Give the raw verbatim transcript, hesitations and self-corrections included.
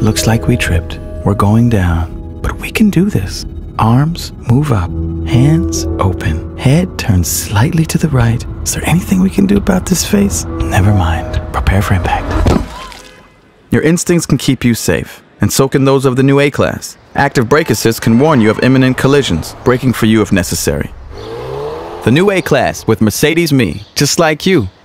looks like we tripped. We're going down, but we can do this. Arms move up, hands open, head turns slightly to the right. Is there anything we can do about this face? Never mind. Prepare for impact. Your instincts can keep you safe, and so can those of the new A-Class. Active brake assist can warn you of imminent collisions, braking for you if necessary. The new A-Class with Mercedes Me, just like you.